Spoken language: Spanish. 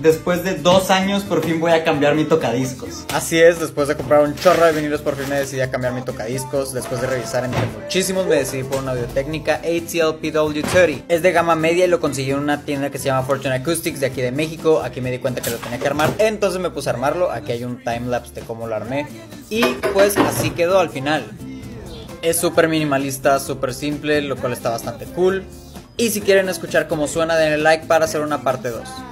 después de 2 años por fin voy a cambiar mi tocadiscos. Así es, después de comprar un chorro de vinilos por fin me decidí a cambiar mi tocadiscos. Después de revisar entre muchísimos me decidí por una Audio-Técnica ATL PW30. Es de gama media y lo conseguí en una tienda que se llama Fortune Acoustics de aquí de México. Aquí me di cuenta que lo tenía que armar, entonces me puse a armarlo. Aquí hay un timelapse de cómo lo armé y pues así quedó al final. Es súper minimalista, súper simple, lo cual está bastante cool. Y si quieren escuchar cómo suena, denle like para hacer una parte 2.